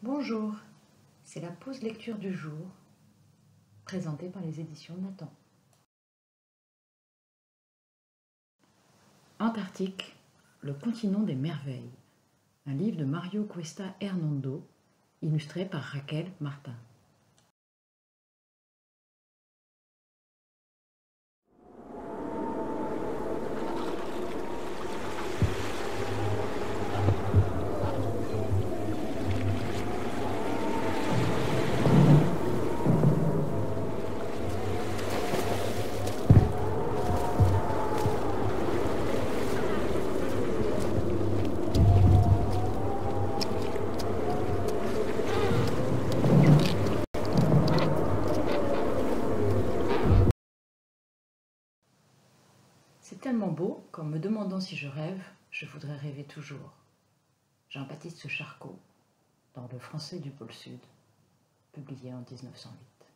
Bonjour, c'est la pause lecture du jour, présentée par les éditions Nathan. Antarctique, le continent des merveilles, un livre de Mario Cuesta Hernando, illustré par Raquel Martin. C'est tellement beau qu'en me demandant si je rêve, je voudrais rêver toujours. Jean-Baptiste Charcot, dans Le Français du pôle Sud, publié en 1908.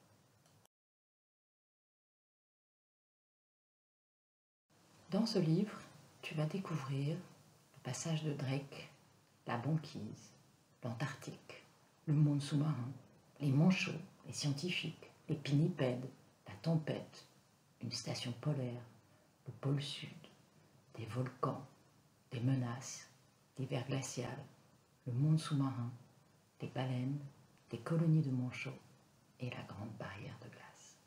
Dans ce livre, tu vas découvrir le passage de Drake, la banquise, l'Antarctique, le monde sous-marin, les manchots, les scientifiques, les pinnipèdes, la tempête, une station polaire, le pôle sud, des volcans, des menaces, l'hiver glacial, le monde sous-marin, des baleines, des colonies de manchots et la grande barrière de glace.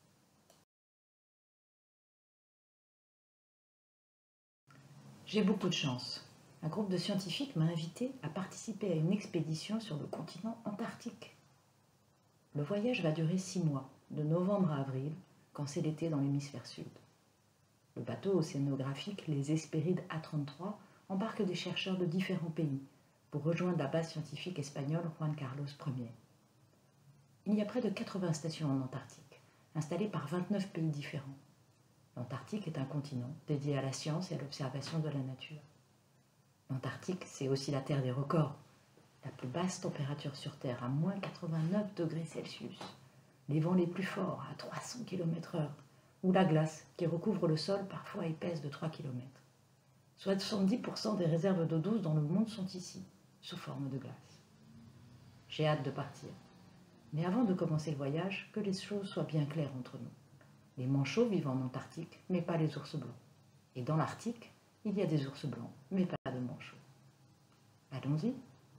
J'ai beaucoup de chance. Un groupe de scientifiques m'a invité à participer à une expédition sur le continent antarctique. Le voyage va durer 6 mois, de novembre à avril, quand c'est l'été dans l'hémisphère sud. Le bateau océanographique, les Hespérides A33, embarque des chercheurs de différents pays pour rejoindre la base scientifique espagnole Juan Carlos Ier. Il y a près de 80 stations en Antarctique, installées par 29 pays différents. L'Antarctique est un continent dédié à la science et à l'observation de la nature. L'Antarctique, c'est aussi la terre des records. La plus basse température sur Terre, à moins 89 degrés Celsius. Les vents les plus forts, à 300 km/h. Ou la glace, qui recouvre le sol parfois épaisse de 3 km. 70% des réserves d'eau douce dans le monde sont ici, sous forme de glace. J'ai hâte de partir. Mais avant de commencer le voyage, que les choses soient bien claires entre nous. Les manchots vivent en Antarctique, mais pas les ours blancs. Et dans l'Arctique, il y a des ours blancs, mais pas de manchots. Allons-y.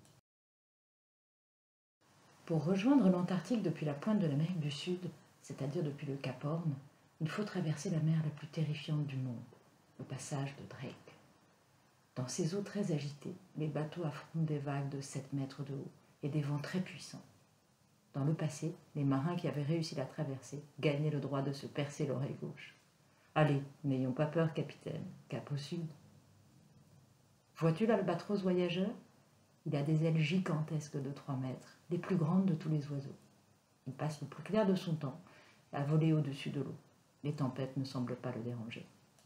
Pour rejoindre l'Antarctique depuis la pointe de l'Amérique du Sud, c'est-à-dire depuis le Cap Horn, il faut traverser la mer la plus terrifiante du monde, le passage de Drake. Dans ces eaux très agitées, les bateaux affrontent des vagues de 7 mètres de haut et des vents très puissants. Dans le passé, les marins qui avaient réussi la traversée gagnaient le droit de se percer l'oreille gauche. Allez, n'ayons pas peur, capitaine, cap au sud. Vois-tu l'albatros voyageur? Il a des ailes gigantesques de 3 mètres, les plus grandes de tous les oiseaux. Il passe le plus clair de son temps à voler au-dessus de l'eau. Les tempêtes ne semblent pas le déranger.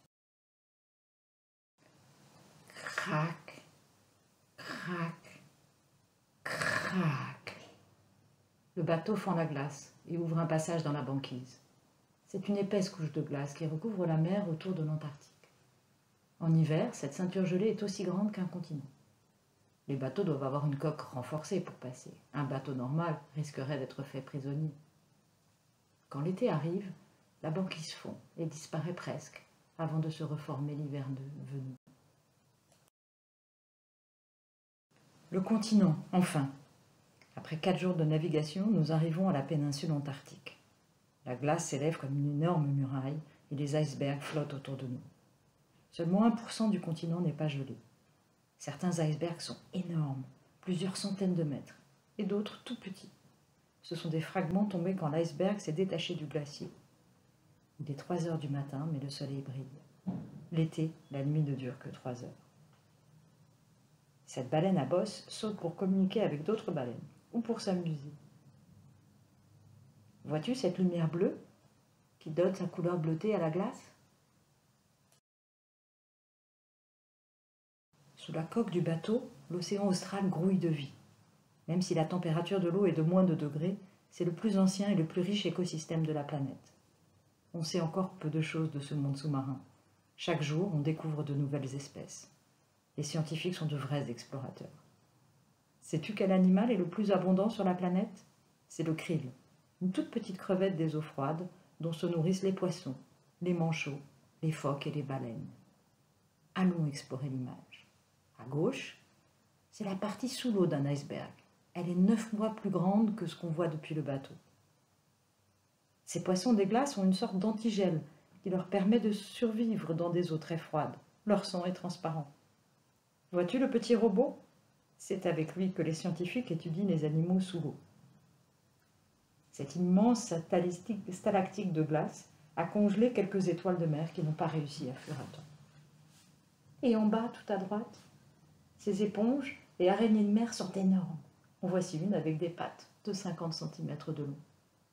Crac, crac, crac. Le bateau fend la glace et ouvre un passage dans la banquise. C'est une épaisse couche de glace qui recouvre la mer autour de l'Antarctique. En hiver, cette ceinture gelée est aussi grande qu'un continent. Les bateaux doivent avoir une coque renforcée pour passer. Un bateau normal risquerait d'être fait prisonnier. Quand l'été arrive, la banquise fond et disparaît presque avant de se reformer l'hiver venu. Le continent, enfin. Après 4 jours de navigation, nous arrivons à la péninsule antarctique. La glace s'élève comme une énorme muraille et les icebergs flottent autour de nous. Seulement 1% du continent n'est pas gelé. Certains icebergs sont énormes, plusieurs centaines de mètres, et d'autres tout petits. Ce sont des fragments tombés quand l'iceberg s'est détaché du glacier. Il est 3 heures du matin, mais le soleil brille. L'été, la nuit ne dure que 3 heures. Cette baleine à bosse saute pour communiquer avec d'autres baleines, ou pour s'amuser. Vois-tu cette lumière bleue qui donne sa couleur bleutée à la glace? Sous la coque du bateau, l'océan austral grouille de vie. Même si la température de l'eau est de moins de degrés, c'est le plus ancien et le plus riche écosystème de la planète. On sait encore peu de choses de ce monde sous-marin. Chaque jour, on découvre de nouvelles espèces. Les scientifiques sont de vrais explorateurs. Sais-tu quel animal est le plus abondant sur la planète? C'est le krill, une toute petite crevette des eaux froides dont se nourrissent les poissons, les manchots, les phoques et les baleines. Allons explorer l'image. À gauche, c'est la partie sous l'eau d'un iceberg. Elle est 9 fois plus grande que ce qu'on voit depuis le bateau. Ces poissons des glaces ont une sorte d'antigel qui leur permet de survivre dans des eaux très froides. Leur sang est transparent. Vois-tu le petit robot? C'est avec lui que les scientifiques étudient les animaux sous l'eau. Cette immense stalactite de glace a congelé quelques étoiles de mer qui n'ont pas réussi à fuir à temps. Et en bas, tout à droite, ces éponges et araignées de mer sont énormes. En voici une avec des pattes de 50 cm de long.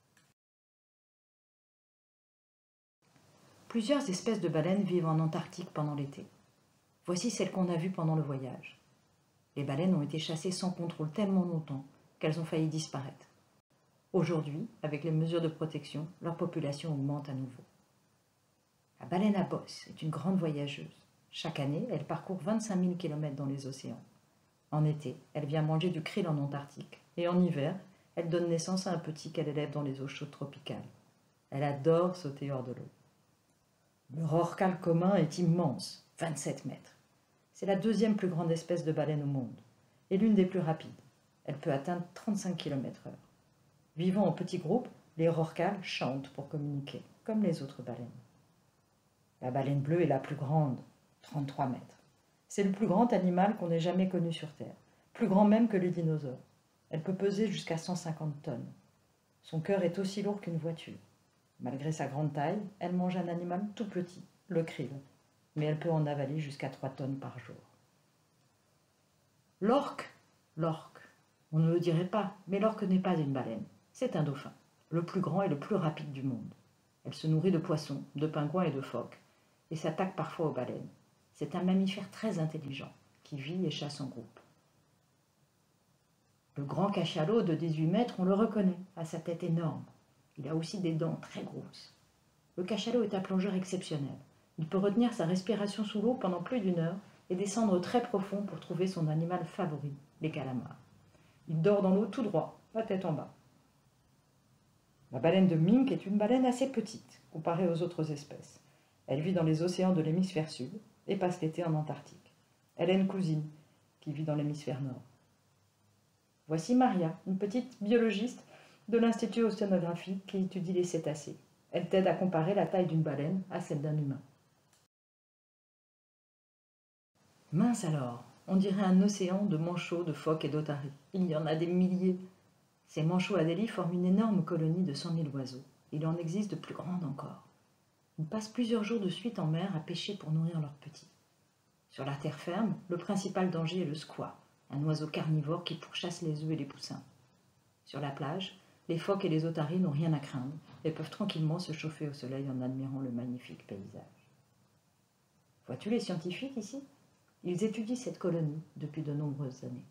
Plusieurs espèces de baleines vivent en Antarctique pendant l'été. Voici celles qu'on a vues pendant le voyage. Les baleines ont été chassées sans contrôle tellement longtemps qu'elles ont failli disparaître. Aujourd'hui, avec les mesures de protection, leur population augmente à nouveau. La baleine à bosse est une grande voyageuse. Chaque année, elle parcourt 25 000 km dans les océans. En été, elle vient manger du krill en Antarctique. Et en hiver, elle donne naissance à un petit qu'elle élève dans les eaux chaudes tropicales. Elle adore sauter hors de l'eau. Le rorqual commun est immense, 27 mètres. C'est la deuxième plus grande espèce de baleine au monde et l'une des plus rapides. Elle peut atteindre 35 km/h. Vivant en petits groupes, les rorquals chantent pour communiquer, comme les autres baleines. La baleine bleue est la plus grande, 33 mètres. C'est le plus grand animal qu'on ait jamais connu sur Terre, plus grand même que les dinosaures. Elle peut peser jusqu'à 150 tonnes. Son cœur est aussi lourd qu'une voiture. Malgré sa grande taille, elle mange un animal tout petit, le krill, mais elle peut en avaler jusqu'à 3 tonnes par jour. L'orque, on ne le dirait pas, mais l'orque n'est pas une baleine, c'est un dauphin, le plus grand et le plus rapide du monde. Elle se nourrit de poissons, de pingouins et de phoques, et s'attaque parfois aux baleines. C'est un mammifère très intelligent, qui vit et chasse en groupe. Le grand cachalot de 18 mètres, on le reconnaît, à sa tête énorme. Il a aussi des dents très grosses. Le cachalot est un plongeur exceptionnel. Il peut retenir sa respiration sous l'eau pendant plus d'1 heure et descendre très profond pour trouver son animal favori, les calamars. Il dort dans l'eau tout droit, la tête en bas. La baleine de Mink est une baleine assez petite, comparée aux autres espèces. Elle vit dans les océans de l'hémisphère sud et passe l'été en Antarctique. Elle a une cousine qui vit dans l'hémisphère nord. Voici Maria, une petite biologiste de l'Institut océanographique qui étudie les cétacés. Elle t'aide à comparer la taille d'une baleine à celle d'un humain. Mince alors, on dirait un océan de manchots, de phoques et d'otaries. Il y en a des milliers. Ces manchots Adélie forment une énorme colonie de 100 000 oiseaux. Il en existe de plus grandes encore. Ils passent plusieurs jours de suite en mer à pêcher pour nourrir leurs petits. Sur la terre ferme, le principal danger est le squat, un oiseau carnivore qui pourchasse les œufs et les poussins. Sur la plage, les phoques et les otaries n'ont rien à craindre et peuvent tranquillement se chauffer au soleil en admirant le magnifique paysage. Vois-tu les scientifiques ici? Ils étudient cette colonie depuis de nombreuses années.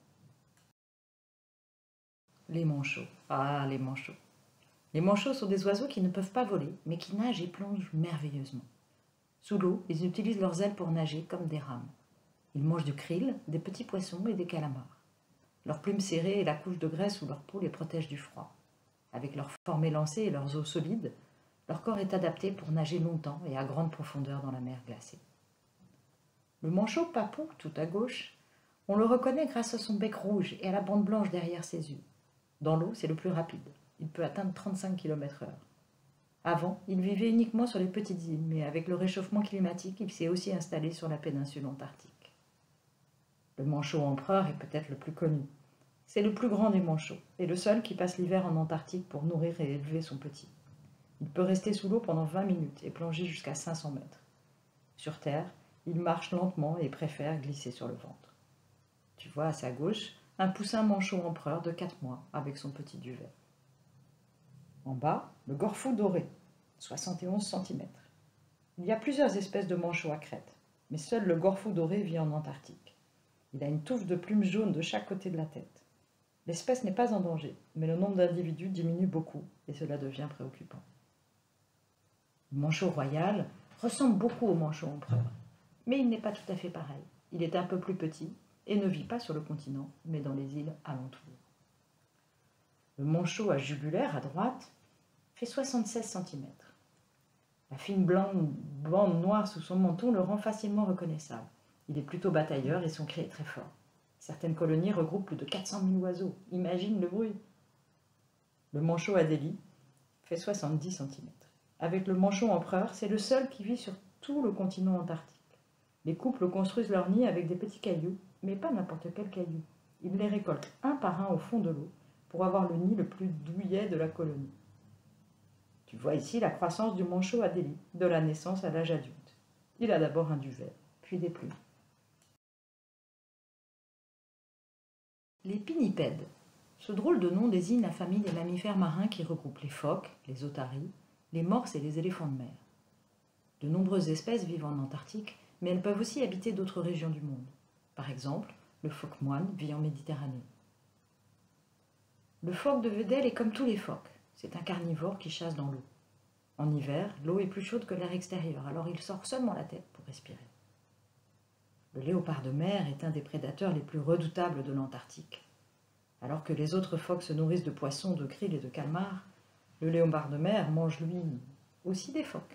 Les manchots. Ah, les manchots. Les manchots sont des oiseaux qui ne peuvent pas voler, mais qui nagent et plongent merveilleusement. Sous l'eau, ils utilisent leurs ailes pour nager comme des rames. Ils mangent du krill, des petits poissons et des calamars. Leurs plumes serrées et la couche de graisse sous leur peau les protègent du froid. Avec leur forme élancée et leurs os solides, leur corps est adapté pour nager longtemps et à grande profondeur dans la mer glacée. Le manchot papou, tout à gauche, on le reconnaît grâce à son bec rouge et à la bande blanche derrière ses yeux. Dans l'eau, c'est le plus rapide. Il peut atteindre 35 km/h. Avant, il vivait uniquement sur les petites îles, mais avec le réchauffement climatique, il s'est aussi installé sur la péninsule antarctique. Le manchot empereur est peut-être le plus connu. C'est le plus grand des manchots et le seul qui passe l'hiver en Antarctique pour nourrir et élever son petit. Il peut rester sous l'eau pendant 20 minutes et plonger jusqu'à 500 mètres. Sur Terre, il marche lentement et préfère glisser sur le ventre. Tu vois à sa gauche un poussin manchot empereur de 4 mois avec son petit duvet. En bas, le gorfou doré, 71 cm. Il y a plusieurs espèces de manchots à crête, mais seul le gorfou doré vit en Antarctique. Il a une touffe de plumes jaunes de chaque côté de la tête. L'espèce n'est pas en danger, mais le nombre d'individus diminue beaucoup et cela devient préoccupant. Le manchot royal ressemble beaucoup au manchot empereur, mais il n'est pas tout à fait pareil. Il est un peu plus petit et ne vit pas sur le continent, mais dans les îles alentours. Le manchot à jugulaire, à droite, fait 76 cm. La fine bande noire sous son menton le rend facilement reconnaissable. Il est plutôt batailleur et son cri est très fort. Certaines colonies regroupent plus de 400 000 oiseaux. Imagine le bruit. Le manchot Adélie fait 70 cm. Avec le manchot empereur, c'est le seul qui vit sur tout le continent antarctique. Les couples construisent leur nid avec des petits cailloux, mais pas n'importe quel caillou. Ils les récoltent un par un au fond de l'eau pour avoir le nid le plus douillet de la colonie. Tu vois ici la croissance du manchot Adélie, de la naissance à l'âge adulte. Il a d'abord un duvet, puis des plumes. Les pinnipèdes. Ce drôle de nom désigne la famille des mammifères marins qui regroupe les phoques, les otaries, les morses et les éléphants de mer. De nombreuses espèces vivent en Antarctique, mais elles peuvent aussi habiter d'autres régions du monde. Par exemple, le phoque moine vit en Méditerranée. Le phoque de Weddell est comme tous les phoques. C'est un carnivore qui chasse dans l'eau. En hiver, l'eau est plus chaude que l'air extérieur, alors il sort seulement la tête pour respirer. Le léopard de mer est un des prédateurs les plus redoutables de l'Antarctique. Alors que les autres phoques se nourrissent de poissons, de krill et de calmars, le léopard de mer mange lui aussi des phoques.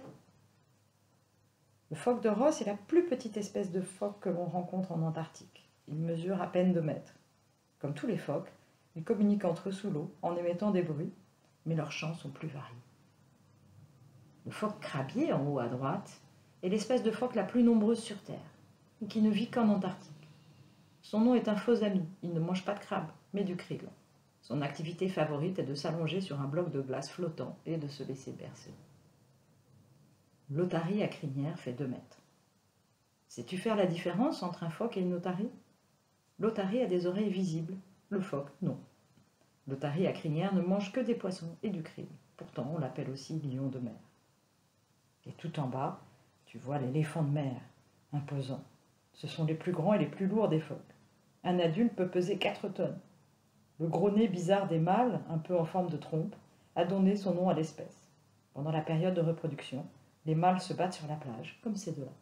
Le phoque de Ross est la plus petite espèce de phoque que l'on rencontre en Antarctique. Il mesure à peine 2 mètres. Comme tous les phoques, ils communiquent entre eux sous l'eau en émettant des bruits, mais leurs chants sont plus variés. Le phoque crabier, en haut à droite, est l'espèce de phoque la plus nombreuse sur Terre, et qui ne vit qu'en Antarctique. Son nom est un faux ami, il ne mange pas de crabe, mais du krill. Son activité favorite est de s'allonger sur un bloc de glace flottant et de se laisser bercer. L'otarie à crinière fait 2 mètres. Sais-tu faire la différence entre un phoque et une otarie? L'otarie a des oreilles visibles, le phoque non. L'otarie à crinière ne mange que des poissons et du krill. Pourtant, on l'appelle aussi lion de mer. Et tout en bas, tu vois l'éléphant de mer, imposant. Ce sont les plus grands et les plus lourds des phoques. Un adulte peut peser 4 tonnes. Le gros nez bizarre des mâles, un peu en forme de trompe, a donné son nom à l'espèce. Pendant la période de reproduction, les mâles se battent sur la plage, comme ces deux-là.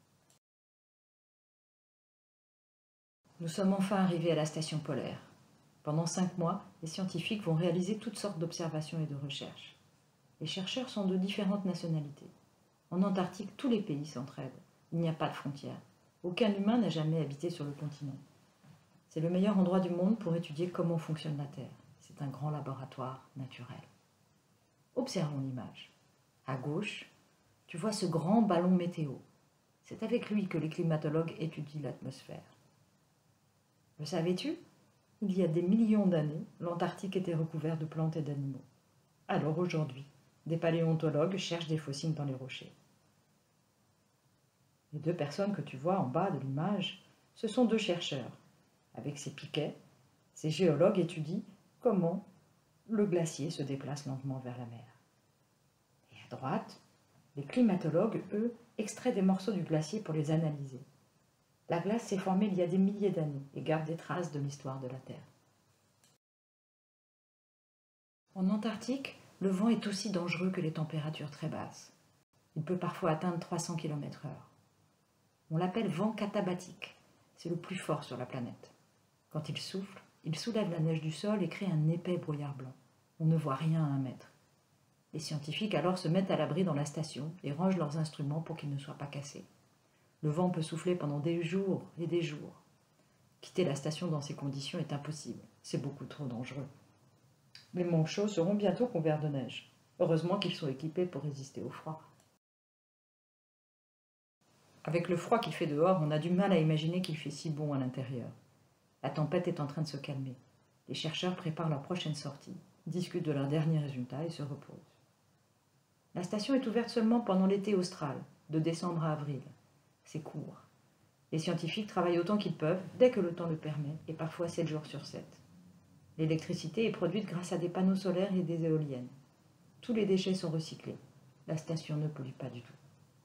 Nous sommes enfin arrivés à la station polaire. Pendant 5 mois, les scientifiques vont réaliser toutes sortes d'observations et de recherches. Les chercheurs sont de différentes nationalités. En Antarctique, tous les pays s'entraident. Il n'y a pas de frontières. Aucun humain n'a jamais habité sur le continent. C'est le meilleur endroit du monde pour étudier comment fonctionne la Terre. C'est un grand laboratoire naturel. Observons l'image. À gauche, tu vois ce grand ballon météo. C'est avec lui que les climatologues étudient l'atmosphère. Le savais-tu? Il y a des millions d'années, l'Antarctique était recouvert de plantes et d'animaux. Alors aujourd'hui, des paléontologues cherchent des fossiles dans les rochers. Les 2 personnes que tu vois en bas de l'image, ce sont 2 chercheurs. Avec ces piquets, ces géologues étudient comment le glacier se déplace lentement vers la mer. Et à droite, les climatologues, eux, extraient des morceaux du glacier pour les analyser. La glace s'est formée il y a des milliers d'années et garde des traces de l'histoire de la Terre. En Antarctique, le vent est aussi dangereux que les températures très basses. Il peut parfois atteindre 300 km/h. On l'appelle vent katabatique. C'est le plus fort sur la planète. Quand il souffle, il soulève la neige du sol et crée un épais brouillard blanc. On ne voit rien à 1 mètre. Les scientifiques alors se mettent à l'abri dans la station et rangent leurs instruments pour qu'ils ne soient pas cassés. Le vent peut souffler pendant des jours et des jours. Quitter la station dans ces conditions est impossible. C'est beaucoup trop dangereux. Les manchots seront bientôt couverts de neige. Heureusement qu'ils sont équipés pour résister au froid. Avec le froid qu'il fait dehors, on a du mal à imaginer qu'il fait si bon à l'intérieur. La tempête est en train de se calmer. Les chercheurs préparent leur prochaine sortie, discutent de leurs derniers résultats et se reposent. La station est ouverte seulement pendant l'été austral, de décembre à avril. C'est court. Les scientifiques travaillent autant qu'ils peuvent, dès que le temps le permet, et parfois 7 jours sur 7. L'électricité est produite grâce à des panneaux solaires et des éoliennes. Tous les déchets sont recyclés. La station ne pollue pas du tout.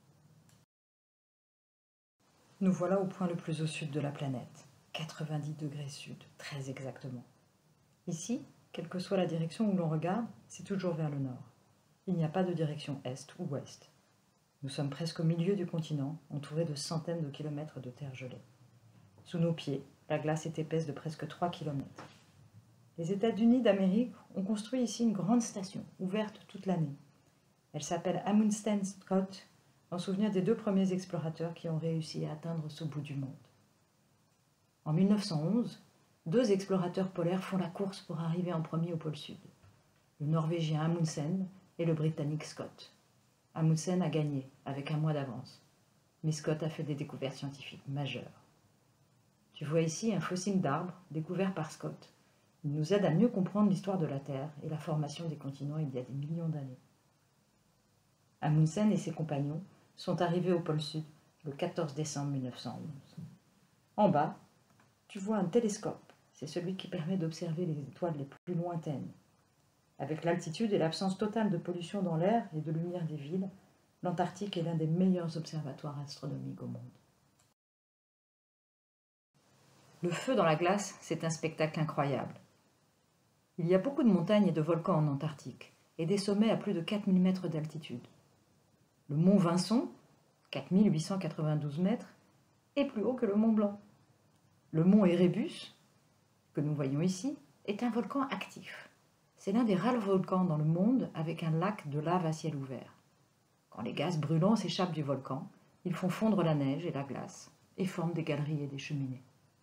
Nous voilà au point le plus au sud de la planète, 90 degrés sud, très exactement. Ici, quelle que soit la direction où l'on regarde, c'est toujours vers le nord. Il n'y a pas de direction est ou ouest. Nous sommes presque au milieu du continent, entourés de centaines de kilomètres de terre gelée. Sous nos pieds, La glace est épaisse de presque 3 kilomètres. Les États-Unis d'Amérique ont construit ici une grande station, ouverte toute l'année. Elle s'appelle Amundsen Scott, en souvenir des 2 premiers explorateurs qui ont réussi à atteindre ce bout du monde. En 1911, 2 explorateurs polaires font la course pour arriver en premier au pôle Sud. Le Norvégien Amundsen et le Britannique Scott. Amundsen a gagné, avec 1 mois d'avance. Mais Scott a fait des découvertes scientifiques majeures. Tu vois ici un fossile d'arbre découvert par Scott. Il nous aide à mieux comprendre l'histoire de la Terre et la formation des continents il y a des millions d'années. Amundsen et ses compagnons sont arrivés au pôle Sud le 14 décembre 1911. En bas, tu vois un télescope. C'est celui qui permet d'observer les étoiles les plus lointaines. Avec l'altitude et l'absence totale de pollution dans l'air et de lumière des villes, l'Antarctique est l'un des meilleurs observatoires astronomiques au monde. Le feu dans la glace, c'est un spectacle incroyable. Il y a beaucoup de montagnes et de volcans en Antarctique, et des sommets à plus de 4000 mètres d'altitude. Le mont Vinson, 4892 mètres, est plus haut que le mont Blanc. Le mont Erebus, que nous voyons ici, est un volcan actif. C'est l'un des rares volcans dans le monde avec un lac de lave à ciel ouvert. Quand les gaz brûlants s'échappent du volcan, ils font fondre la neige et la glace et forment des galeries et des cheminées.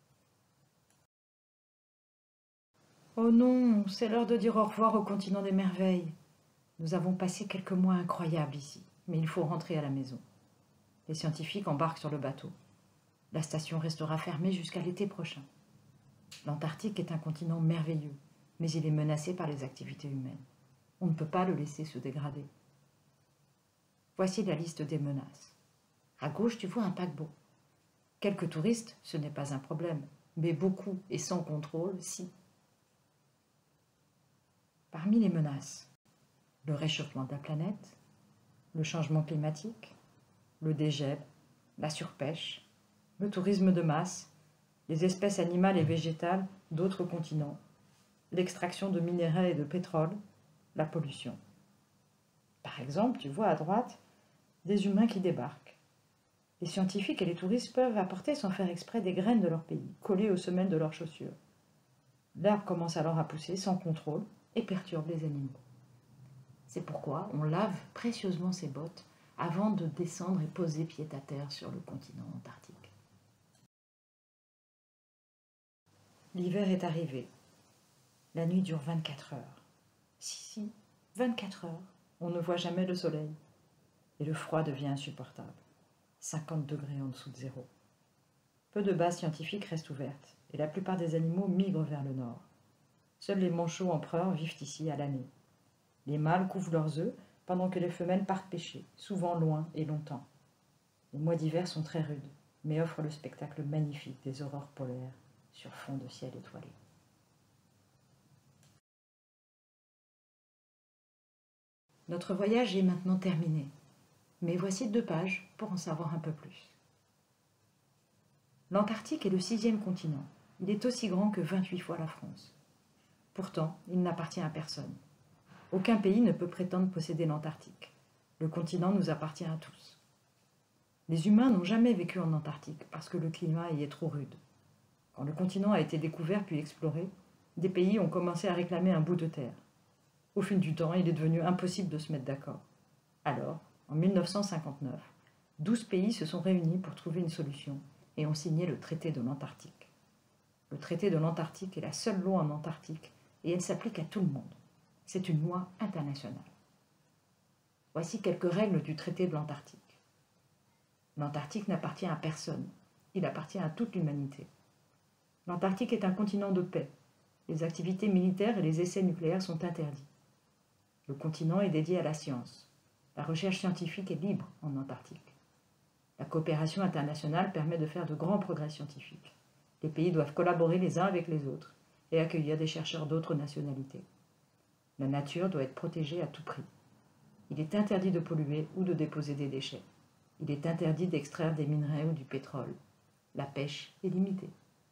Oh non, c'est l'heure de dire au revoir au continent des merveilles. Nous avons passé quelques mois incroyables ici, mais il faut rentrer à la maison. Les scientifiques embarquent sur le bateau. La station restera fermée jusqu'à l'été prochain. L'Antarctique est un continent merveilleux, mais il est menacé par les activités humaines. On ne peut pas le laisser se dégrader. Voici la liste des menaces. À gauche, tu vois un paquebot. Quelques touristes, ce n'est pas un problème, mais beaucoup et sans contrôle, si. Parmi les menaces, le réchauffement de la planète, le changement climatique, le dégel, la surpêche, le tourisme de masse, les espèces animales et végétales d'autres continents, l'extraction de minerais et de pétrole, la pollution. Par exemple, tu vois à droite des humains qui débarquent. Les scientifiques et les touristes peuvent apporter sans faire exprès des graines de leur pays, collées aux semelles de leurs chaussures. L'herbe commence alors à pousser sans contrôle et perturbe les animaux. C'est pourquoi on lave précieusement ses bottes avant de descendre et poser pied à terre sur le continent antarctique. L'hiver est arrivé. La nuit dure 24 heures. Si, 24 heures, on ne voit jamais le soleil. Et le froid devient insupportable. 50 degrés en dessous de zéro. Peu de bases scientifiques restent ouvertes, et la plupart des animaux migrent vers le nord. Seuls les manchots empereurs vivent ici à l'année. Les mâles couvent leurs œufs, pendant que les femelles partent pêcher, souvent loin et longtemps. Les mois d'hiver sont très rudes, mais offrent le spectacle magnifique des aurores polaires sur fond de ciel étoilé. Notre voyage est maintenant terminé, mais voici 2 pages pour en savoir un peu plus. L'Antarctique est le 6e continent. Il est aussi grand que 28 fois la France. Pourtant, il n'appartient à personne. Aucun pays ne peut prétendre posséder l'Antarctique. Le continent nous appartient à tous. Les humains n'ont jamais vécu en Antarctique parce que le climat y est trop rude. Quand le continent a été découvert puis exploré, des pays ont commencé à réclamer un bout de terre. Au fil du temps, il est devenu impossible de se mettre d'accord. Alors, en 1959, 12 pays se sont réunis pour trouver une solution et ont signé le traité de l'Antarctique. Le traité de l'Antarctique est la seule loi en Antarctique et elle s'applique à tout le monde. C'est une loi internationale. Voici quelques règles du traité de l'Antarctique. L'Antarctique n'appartient à personne. Il appartient à toute l'humanité. L'Antarctique est un continent de paix. Les activités militaires et les essais nucléaires sont interdits. Le continent est dédié à la science. La recherche scientifique est libre en Antarctique. La coopération internationale permet de faire de grands progrès scientifiques. Les pays doivent collaborer les uns avec les autres et accueillir des chercheurs d'autres nationalités. La nature doit être protégée à tout prix. Il est interdit de polluer ou de déposer des déchets. Il est interdit d'extraire des minerais ou du pétrole. La pêche est limitée.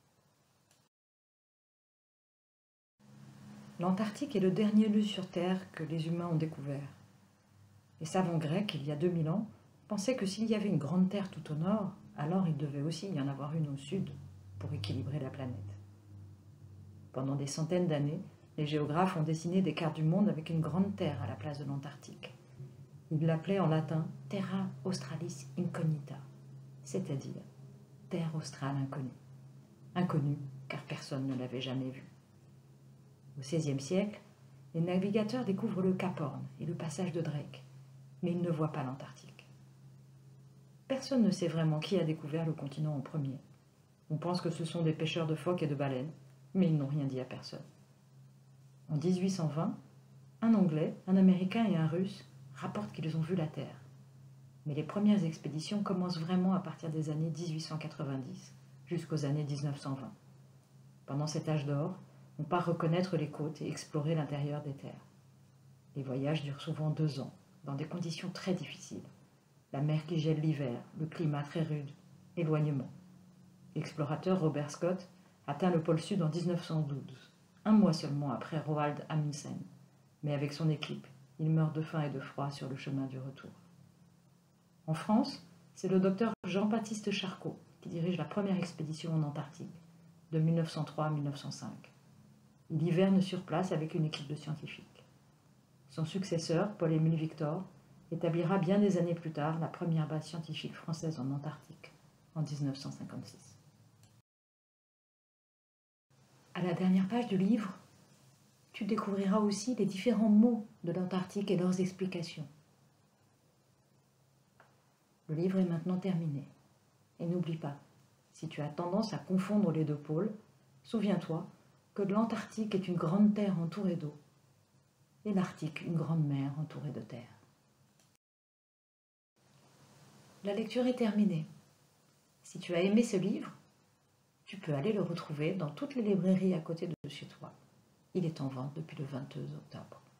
L'Antarctique est le dernier lieu sur Terre que les humains ont découvert. Les savants grecs, il y a 2000 ans, pensaient que s'il y avait une grande Terre tout au nord, alors il devait aussi y en avoir une au sud, pour équilibrer la planète. Pendant des centaines d'années, les géographes ont dessiné des cartes du monde avec une grande terre à la place de l'Antarctique. Ils l'appelaient en latin Terra Australis Incognita, c'est-à-dire terre australe inconnue. Inconnue car personne ne l'avait jamais vue. Au XVIe siècle, les navigateurs découvrent le Cap Horn et le passage de Drake, mais ils ne voient pas l'Antarctique. Personne ne sait vraiment qui a découvert le continent en premier. On pense que ce sont des pêcheurs de phoques et de baleines, mais ils n'ont rien dit à personne. En 1820, un Anglais, un Américain et un Russe rapportent qu'ils ont vu la Terre. Mais les premières expéditions commencent vraiment à partir des années 1890 jusqu'aux années 1920. Pendant cet âge d'or, on part reconnaître les côtes et explorer l'intérieur des terres. Les voyages durent souvent 2 ans, dans des conditions très difficiles. La mer qui gèle l'hiver, le climat très rude, l'éloignement. L'explorateur Robert Scott atteint le pôle Sud en 1912, un mois seulement après Roald Amundsen. Mais avec son équipe, il meurt de faim et de froid sur le chemin du retour. En France, c'est le docteur Jean-Baptiste Charcot qui dirige la première expédition en Antarctique, de 1903 à 1905. Il hiverne sur place avec une équipe de scientifiques. Son successeur, Paul-Émile Victor, établira bien des années plus tard la première base scientifique française en Antarctique, en 1956. À la dernière page du livre, tu découvriras aussi les différents mots de l'Antarctique et leurs explications. Le livre est maintenant terminé. Et n'oublie pas, si tu as tendance à confondre les 2 pôles, souviens-toi que l'Antarctique est une grande terre entourée d'eau et l'Arctique une grande mer entourée de terre. La lecture est terminée. Si tu as aimé ce livre, tu peux aller le retrouver dans toutes les librairies à côté de chez toi. Il est en vente depuis le 22 octobre.